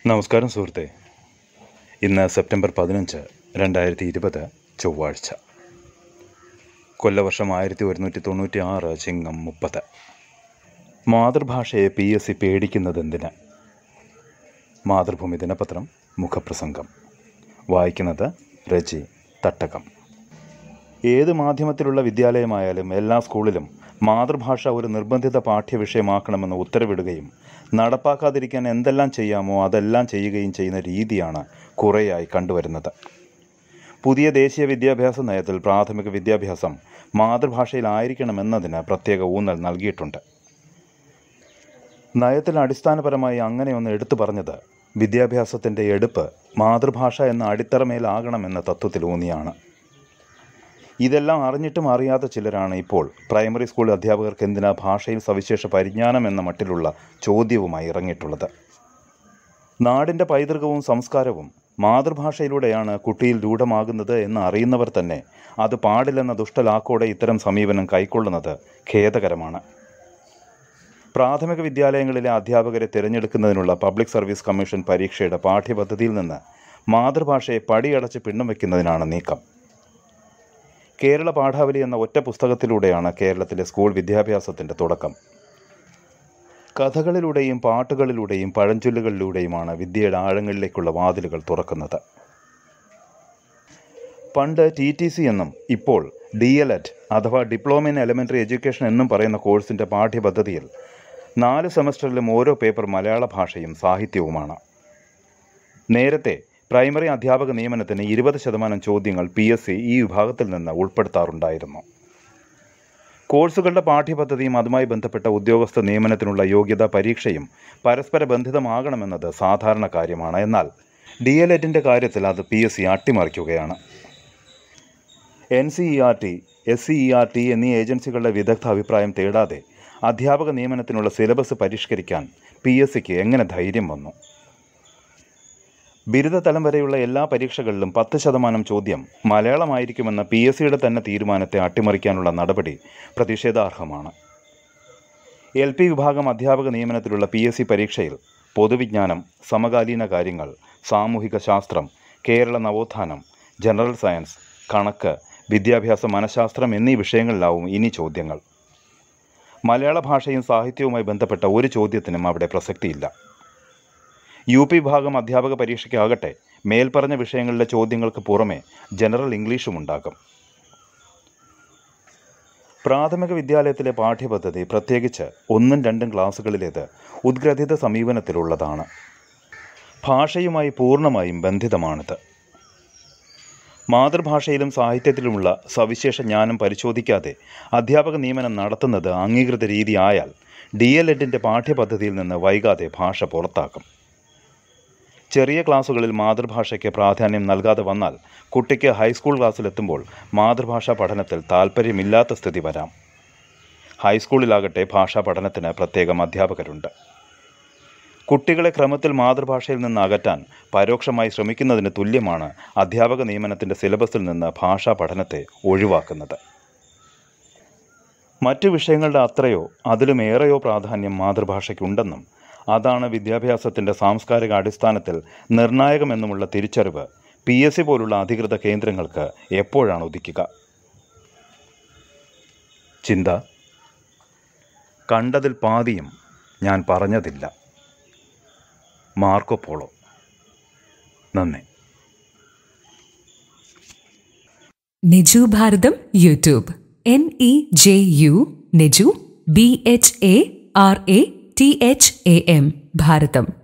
നമസ്കാരം സുഹൃത്തെ. ഇന്ന് സെപ്റ്റംബർ 15, 2020 ചൊവ്വാഴ്ച. കൊല്ലവർഷം 1196 ചിങ്ങം 30. മാതൃഭാഷയെ PSC പേടിക്കുന്നതെന്തിന്? മാതൃഭൂമി ദിനപത്രം മുഖപ്രസംഗം. വായിക്കുന്നത് രജി തട്ടകം. ഏത് മാധ്യമത്തിലുള്ള വിദ്യാലയമായാലും എല്ലാ സ്കൂളിലും മാതൃഭാഷ ഒരു നിർബന്ധിത പാഠ്യവിഷയമാക്കണമെന്ന് ഉത്തരവിടുകയും നടപ്പാക്കാതിരിക്കാൻ എന്തെല്ലാം ചെയ്യാമോ അതെല്ലാം ചെയ്യുകയും ചെയ്യുന്ന രീതിയാണ് കുറേയായി കണ്ടുവരുന്നത്. പുതിയ ദേശീയ വിദ്യാഭ്യാസ നയത്തിൽ പ്രാഥമിക വിദ്യാഭ്യാസം മാതൃഭാഷയിലായിരിക്കണമെന്നതിന് പ്രത്യേക ഊന്നൽ നൽകിയിട്ടുണ്ട്. നയത്തിൽ അടിസ്ഥാനപരമായി അങ്ങനെയൊന്ന് എടുത്തു പറഞ്ഞത് വിദ്യാഭ്യാസത്തിൻ്റെ എടുപ്പ് മാതൃഭാഷ എന്ന അടിത്തറമേലാകണമെന്ന തത്വത്തിലൂന്നിയാണ്. ഇതെല്ലാം അറിഞ്ഞിട്ടും അറിയാത്ത ചിലരാണ് ഇപ്പോൾ പ്രൈമറി സ്കൂൾ അധ്യാപകർക്ക് എന്തിനാ ഭാഷയിൽ സവിശേഷ പരിജ്ഞാനം എന്ന മട്ടിലുള്ള ചോദ്യവുമായി ഇറങ്ങിയിട്ടുള്ളത്. നാടിൻ്റെ പൈതൃകവും സംസ്കാരവും മാതൃഭാഷയിലൂടെയാണ് കുട്ടിയിൽ രൂഢമാകുന്നത് എന്ന് അറിയുന്നവർ തന്നെ അത് പാടില്ലെന്ന ദുഷ്ടലാക്കോടെ ഇത്തരം സമീപനം കൈക്കൊള്ളുന്നത് ഖേദകരമാണ്. പ്രാഥമിക വിദ്യാലയങ്ങളിലെ അധ്യാപകരെ തിരഞ്ഞെടുക്കുന്നതിനുള്ള പബ്ലിക് സർവീസ് കമ്മീഷൻ പരീക്ഷയുടെ പാഠ്യപദ്ധതിയിൽ നിന്ന് മാതൃഭാഷയെ പടിയടച്ച് പിണ്ണം വയ്ക്കുന്നതിനാണ് നീക്കം. കേരള പാഠാവലി എന്ന ഒറ്റ പുസ്തകത്തിലൂടെയാണ് കേരളത്തിലെ സ്കൂൾ വിദ്യാഭ്യാസത്തിൻ്റെ തുടക്കം. കഥകളിലൂടെയും പാട്ടുകളിലൂടെയും പഴഞ്ചൊല്ലുകളിലൂടെയുമാണ് വിദ്യയുടെ ആഴങ്ങളിലേക്കുള്ള വാതിലുകൾ തുറക്കുന്നത്. പണ്ട് TTC എന്നും ഇപ്പോൾ DLED അഥവാ ഡിപ്ലോമ ഇൻ എലിമെൻ്ററി എഡ്യൂക്കേഷൻ എന്നും പറയുന്ന കോഴ്സിൻ്റെ പാഠ്യപദ്ധതിയിൽ 4 സെമസ്റ്ററിലും ഓരോ പേപ്പർ മലയാള ഭാഷയും സാഹിത്യവുമാണ്. നേരത്തെ പ്രൈമറി അധ്യാപക നിയമനത്തിന് 20% ചോദ്യങ്ങൾ PSC ഈ വിഭാഗത്തിൽ നിന്ന് ഉൾപ്പെടുത്താറുണ്ടായിരുന്നു. കോഴ്സുകളുടെ പാഠ്യപദ്ധതിയും അതുമായി ബന്ധപ്പെട്ട ഉദ്യോഗസ്ഥ നിയമനത്തിനുള്ള യോഗ്യതാ പരീക്ഷയും പരസ്പര ബന്ധിതമാകണമെന്നത് സാധാരണ കാര്യമാണ്. എന്നാൽ DLEDൻ്റെ കാര്യത്തിൽ അത് PSC അട്ടിമറിക്കുകയാണ്. NCERT, SCERT എന്നീ ഏജൻസികളുടെ വിദഗ്ധ അഭിപ്രായം തേടാതെ അധ്യാപക നിയമനത്തിനുള്ള സിലബസ് പരിഷ്കരിക്കാൻ PSCക്ക് എങ്ങനെ ധൈര്യം വന്നു? ബിരുദതലം വരെയുള്ള എല്ലാ പരീക്ഷകളിലും 10% ചോദ്യം മലയാളമായിരിക്കുമെന്ന PSCയുടെ തന്നെ തീരുമാനത്തെ അട്ടിമറിക്കാനുള്ള നടപടി പ്രതിഷേധാർഹമാണ്. LP വിഭാഗം അധ്യാപക നിയമനത്തിലുള്ള PSC പരീക്ഷയിൽ പൊതുവിജ്ഞാനം, സമകാലീന കാര്യങ്ങൾ, സാമൂഹിക ശാസ്ത്രം, കേരള നവോത്ഥാനം, ജനറൽ സയൻസ്, കണക്ക്, വിദ്യാഭ്യാസ മനഃശാസ്ത്രം എന്നീ വിഷയങ്ങളിലാവും ഇനി ചോദ്യങ്ങൾ. മലയാള ഭാഷയും സാഹിത്യവുമായി ബന്ധപ്പെട്ട ഒരു ചോദ്യത്തിനും അവിടെ പ്രസക്തിയില്ല. UP വിഭാഗം അധ്യാപക പരീക്ഷയ്ക്കാകട്ടെ മേൽപ്പറഞ്ഞ വിഷയങ്ങളിലെ ചോദ്യങ്ങൾക്ക് പുറമെ ജനറൽ ഇംഗ്ലീഷും ഉണ്ടാകും. പ്രാഥമിക വിദ്യാലയത്തിലെ പാഠ്യപദ്ധതി പ്രത്യേകിച്ച് 1ഉം 2ഉം ക്ലാസ്സുകളിലേത് ഉദ്ഗ്രഥിത സമീപനത്തിലുള്ളതാണ്. ഭാഷയുമായി പൂർണ്ണമായും ബന്ധിതമാണിത്. മാതൃഭാഷയിലും സാഹിത്യത്തിലുമുള്ള സവിശേഷ ജ്ഞാനം പരിശോധിക്കാതെ അധ്യാപക നിയമനം നടത്തുന്നത് അംഗീകൃത രീതി ആയാൽ DLEDൻ്റെ പാഠ്യപദ്ധതിയിൽ നിന്ന് വൈകാതെ ഭാഷ പുറത്താക്കും. ചെറിയ ക്ലാസ്സുകളിൽ മാതൃഭാഷയ്ക്ക് പ്രാധാന്യം നൽകാതെ വന്നാൽ കുട്ടിക്ക് ഹൈസ്കൂൾ ക്ലാസ്സിലെത്തുമ്പോൾ മാതൃഭാഷാ പഠനത്തിൽ താൽപ്പര്യമില്ലാത്ത സ്ഥിതി വരാം. ഹൈസ്കൂളിലാകട്ടെ ഭാഷാ പഠനത്തിന് പ്രത്യേകം അധ്യാപകരുണ്ട്. കുട്ടികളെ ക്രമത്തിൽ മാതൃഭാഷയിൽ നിന്ന് അകറ്റാൻ പരോക്ഷമായി ശ്രമിക്കുന്നതിന് തുല്യമാണ് അധ്യാപക നിയമനത്തിൻ്റെ സിലബസിൽ നിന്ന് ഭാഷാ പഠനത്തെ ഒഴിവാക്കുന്നത്. മറ്റു വിഷയങ്ങളുടെ അത്രയോ അതിലുമേറെയോ പ്രാധാന്യം മാതൃഭാഷയ്ക്കുണ്ടെന്നും അതാണ് വിദ്യാഭ്യാസത്തിൻ്റെ സാംസ്കാരിക അടിസ്ഥാനത്തിൽ നിർണായകമെന്നുമുള്ള തിരിച്ചറിവ് PSC പോലുള്ള അധികൃത കേന്ദ്രങ്ങൾക്ക് എപ്പോഴാണ് ഉദിക്കുക? ചിന്ത: കണ്ടതിൽ പാതിയും ഞാൻ പറഞ്ഞതില്ല. Marco Polo. നന്ദി. Neju Bharatham YouTube. NEJU Neju BHARATHAM ഭാരതം.